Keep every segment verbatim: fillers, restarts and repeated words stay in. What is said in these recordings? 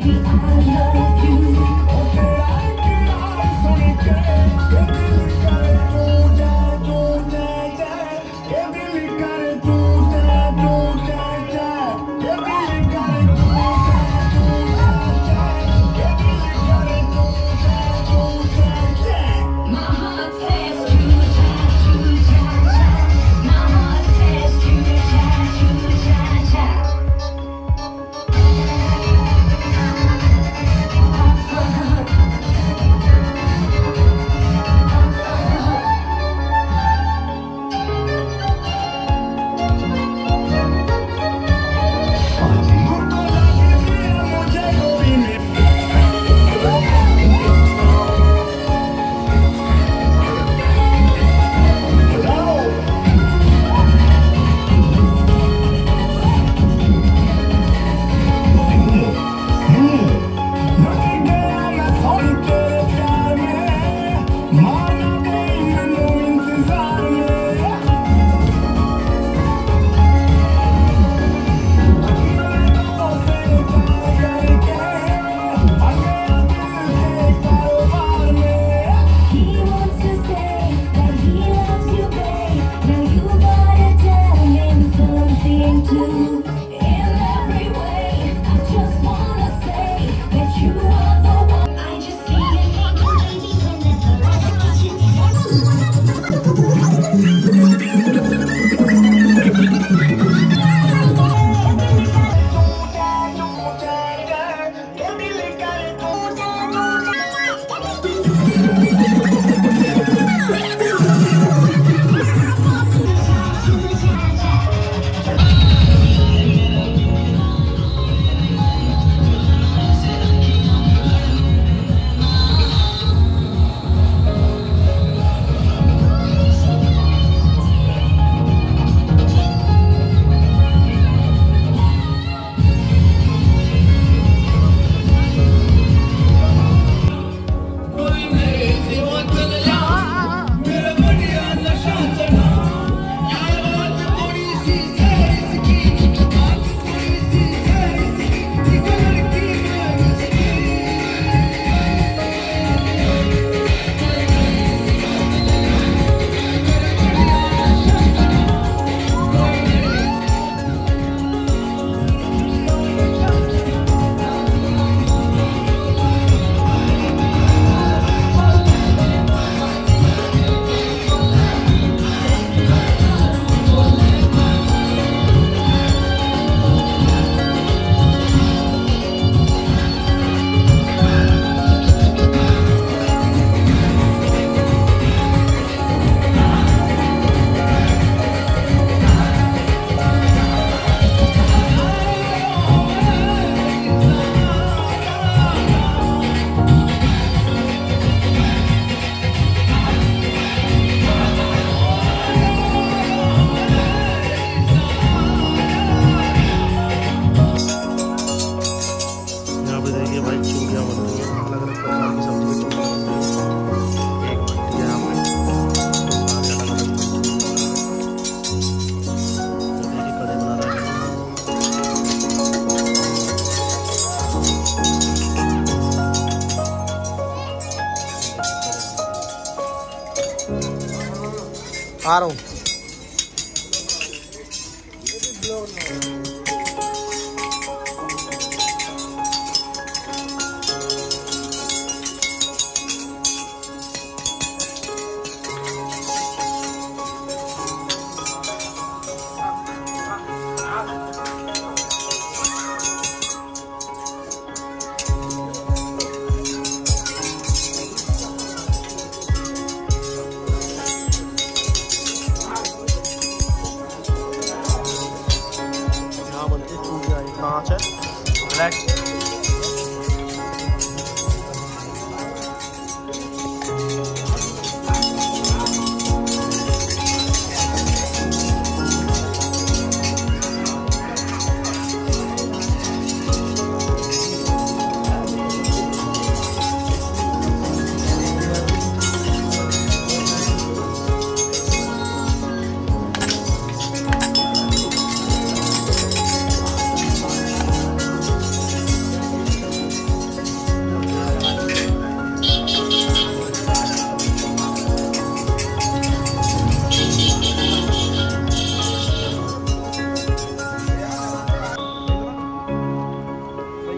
आ रहा हूँ।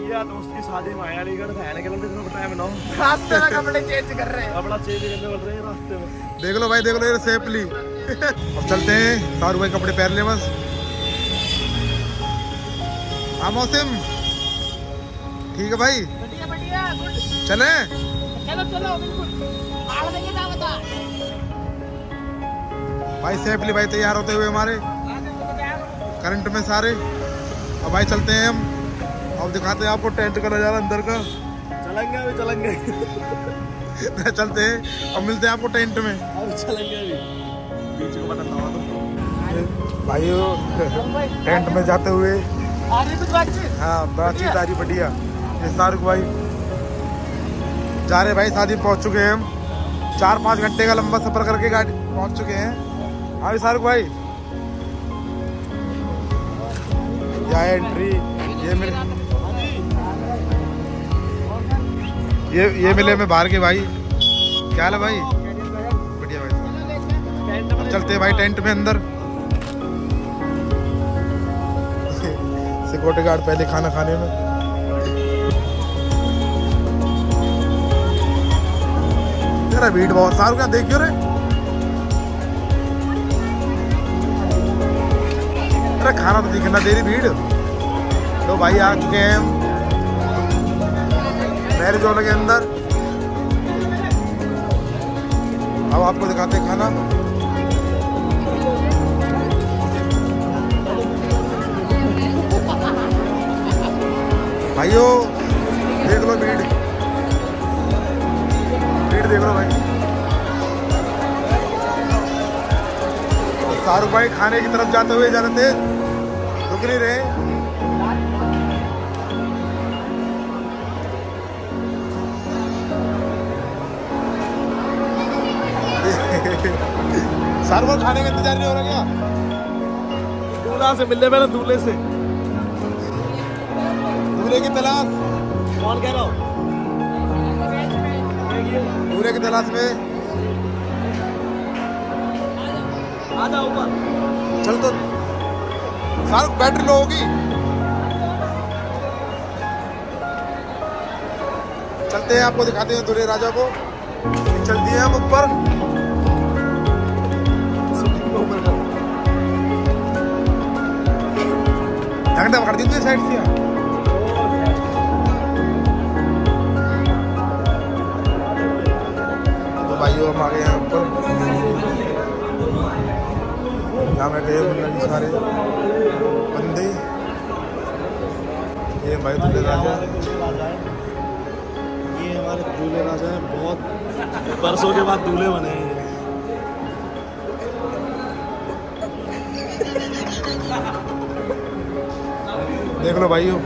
भैया दोस्त की शादी में आया अलीगढ़ बहन के लिए टाइम ना रास्ते में कपड़े चेंज कर रहे हैं, कपड़ा चेंज करने बोल रहे हैं रास्ते में। देख लो भाई देख लो ये सेफली। अब चलते हैं सारू भाई कपड़े पहन ले बस। हाँ मौसम ठीक है भाई, बढ़िया बढ़िया गुड। चले चलो चलो बिल्कुल आड़ देंगे ना बता भाई सेफली भाई तैयार होते हुए हमारे करंट में सारे। अब भाई चलते हैं हम, अब दिखाते हैं आपको टेंट का नजारा अंदर का। चलेंगे अभी चलेंगे चलते हैं अब मिलते हैं आपको टेंट में। अब चलेंगे अभी बीच को बटन दबा दो भाई टेंट में जाते हुए आ रही कुछ बातचीत। हाँ बातचीत आ रही बढ़िया। ये शाहरुख भाई जा रहे भाई शादी पहुंच चुके हैं हम, चार पाँच घंटे का लंबा सफर करके गाड़ी पहुंच चुके हैं। हाँ शाहरुख भाई क्या है एंट्री। ये मेरे ये ये मिले में बाहर के भाई, क्या हाल है भाई? बढ़िया भाई। चलते हैं भाई टेंट में अंदर। सिक्योरिटी गार्ड पहले खाना खाने में। तेरा भीड़ बहुत सारू क्या देखियो रे। अरे खाना तो दिखना दे रही भीड़। तो भाई आ चुके हैं हम मैरिज हॉल के अंदर। अब आपको दिखाते हैं खाना। भाइयों देख लो भीड़, भीड़ देख लो भाई। शाहरुख भाई खाने की तरफ जाते हुए जा रहे थे, रुक नहीं रहे। शाहरुख भाई खाने का इंतजार नहीं हो रहा क्या? दूल्हा से मिलने पहले दूल्हे से दूल्हे की तलाश। कौन कह रहा हो? दूल्हे की तलाश में आ जाओ ऊपर। चल तो शाहरुख बैटरी लो होगी। चलते हैं आपको दिखाते हैं दूल्हे राजा को। चलती है हम ऊपर। झंडा पकड़ दी साइड से। तो भाइयों हम आ गए हैं ऊपर। यहाँ बैठे हैं सारे बंदे। ये भाई दूल्हे राजा, ये हमारे दूल्हे राजा हैं। बहुत बरसों के बाद दूल्हे बने हैं। देख लो भाइयों।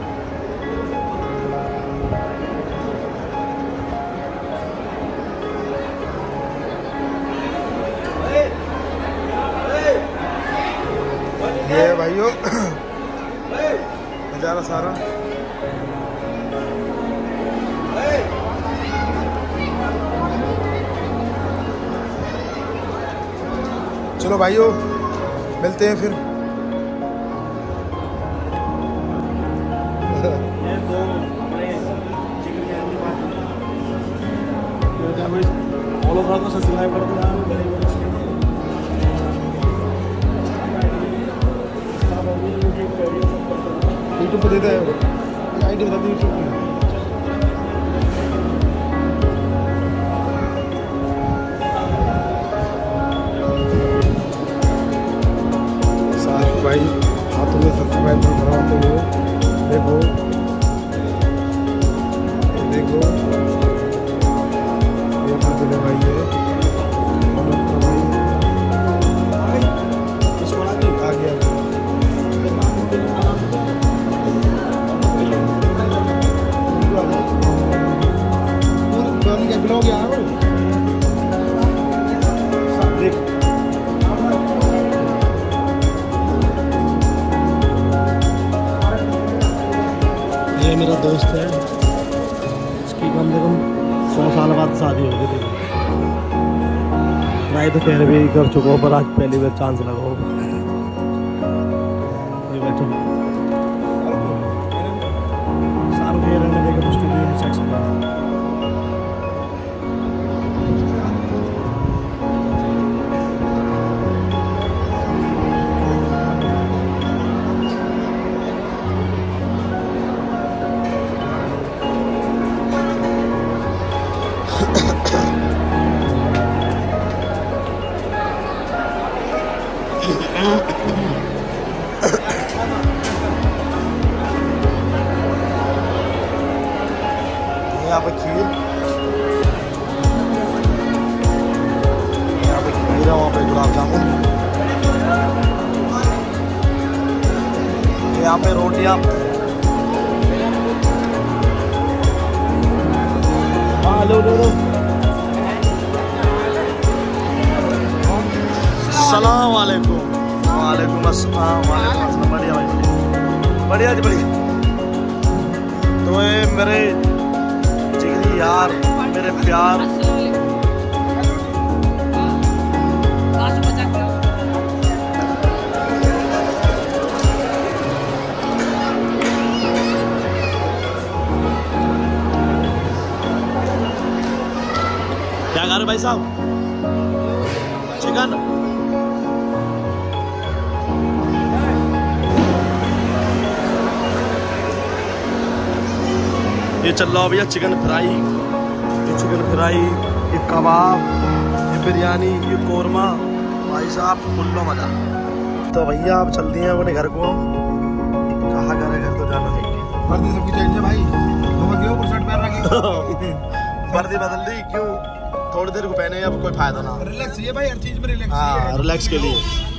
ये है भाइयों नजारा सारा। चलो भाइयों मिलते हैं फिर। ये दो अपने चिकन कैंडी बात फॉलो करो तो सब्सक्राइब कर दो। यूट्यूब पर देता है आईडी बता दो यूट्यूब की। शाहरुख भाई हाथों में सब्सक्राइब करवाते हुए देखो देखो ये अपना दूल्हे भाई है और अपना भाई आ गया। ब्लॉग यहाँ पर देख। ये मेरा दोस्त है, उसकी कम से कम सौ साल बाद शादी हो गई थी। ट्राई तो पहले भी कर चुका हूँ पर आज पहली बार चांस लगा हो। ये बैठो यहाँ पे खीर, यहाँ पे खीर है, वहाँ पे गुलाब जामुन, यहाँ पे रोटियाँ। हाँ लो लो लो। सलाम वालेकुम। वालेकुम अस्सलाम। वालेकुम अस्सलाम। बढ़िया भाई, बढ़िया जी बढ़िया। तो ये मेरे जिगरी यार, मेरे प्यार, क्या खा रहे भाई साहब? चिकन। ये चल रहा भैया चिकन फ्राई, ये चिकन फ्राई, ये कबाब, ये बिरयानी, ये कोरमा। भाई साहब फुल्लो मजा। तो भैया आप चल दिए अपने घर को। कहाँ घर है? घर तो जाना है। वर्दी सबकी चेंज है भाई, तुम क्यों शर्ट पहन रखी? वर्दी बदल दी क्यों? थोड़ी देर को पहने, अब कोई फायदा ना। रिलैक्स ये भाई, हर चीज में रिलैक्स हाँ, रिलैक्स के लिए।